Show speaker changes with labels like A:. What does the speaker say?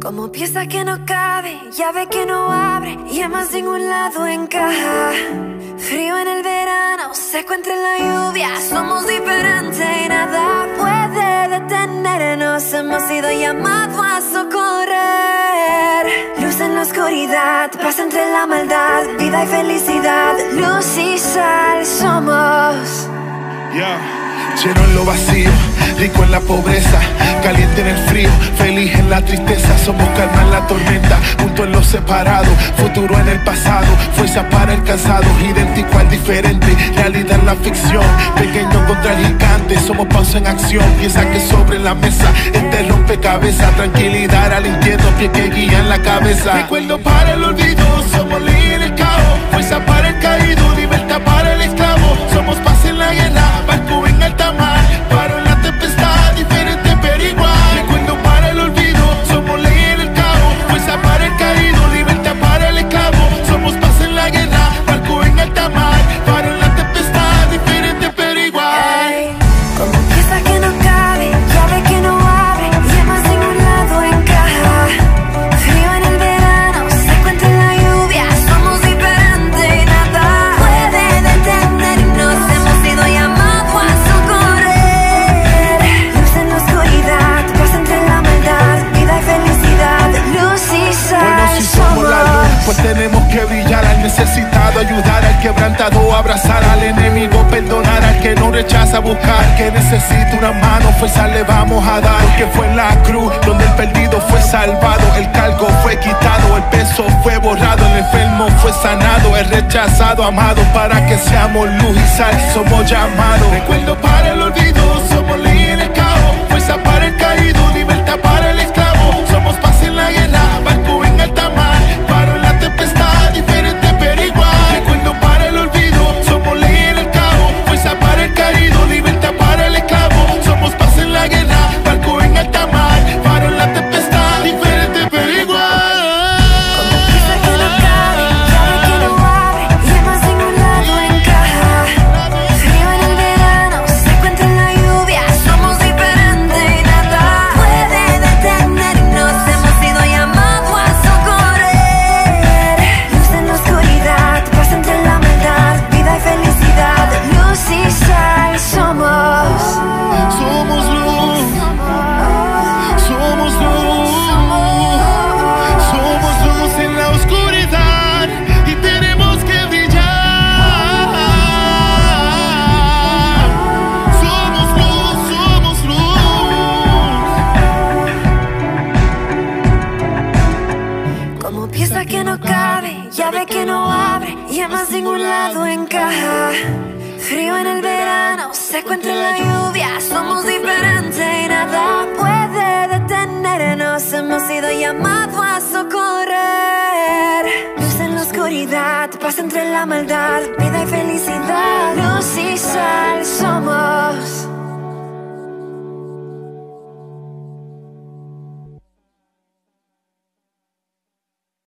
A: Como pieza que no cabe, llave que no abre y a más ningún lado encaja. Frío en el verano, seco entre la lluvia. Somos diferentes y nada puede detenernos. Hemos sido llamados a socorrer. Luz en la oscuridad, paz entre la maldad. Vida y felicidad, luz y sal somos.
B: Lleno en lo vacío, rico en la pobreza, caliente en el frío, feliz en la tristeza. Somos calma en la tormenta, juntos en lo separado, futuro en el pasado, fuerza para el cansado, idéntico al diferente, realidad en la ficción, pequeño contra el gigante. Somos pausa en acción, piensa que sobre la mesa, este rompecabezas, tranquilidad al infierno, pie que guía en la cabeza. Recuerdo para el olvido, somos ley en el caos, fuerza para el caído, libertad para el esclavo. Somos paz en la guerra, barco en alta mar, paro en la tempestad, diferente pero igual. Recuerdo para el olvido, somos ley en el caos, fuerza para el caído, libertad para el esclavo. Somos paz en la guerra, barco en alta mar, paro en la tempestad, diferente pero igual.
A: Hey, como pieza que no cabe, llave que no abre y a más ningún lado encaja. Frío en el verano, seco entre la lluvia. Somos diferentes y nada puede detenernos. Hemos sido llamados a socorrer. Luz en la oscuridad, paz entre la maldad. Vida y felicidad, luz y sal.
B: Bueno, si somos la luz, pues tenemos que brillar al necesitado, ayudar al quebrantado, abrazar al enemigo, perdonar al que no rechaza, buscar que necesita una mano, fuerza le vamos a dar. Porque fue en la cruz donde el perdido fue salvado, el cargo fue quitado, el peso fue borrado, el enfermo fue sanado, el rechazado amado, para que seamos luz y sal, somos llamados. Recuerdo para el olvido, somos ley en el caos, fuerza para el caído, libertad para el esclavo. Somos paz en la guerra, barco en alta mar, paro en la tempestad, diferente pero igual. Recuerdo para el olvido, somos ley en el caos, fuerza para el caído, libertad para el esclavo. Somos paz en la guerra, barco en alta mar, paro en la tempestad, diferente pero igual.
A: Como pieza que no cabe, llave que no abre y a más ningún lado encaja. Frío en el verano, seco entre la lluvia. Somos diferentes y nada puede detenernos. Hemos sido llamados a socorrer. Luz en la oscuridad, paz entre la maldad. Vida y felicidad, luz y sal somos.
B: Somos luz, somos luz, somos luz en la oscuridad y tenemos que brillar. Somos luz, somos luz.
A: Como pieza que no cabe, llave que no abre y a más ningún lado encaja. Frío en el verano, seco entre la lluvia. Somos diferentes y nada puede detenernos. Hemos sido llamados a socorrer. Luz en la oscuridad, paz entre la maldad. Vida y felicidad, luz y sal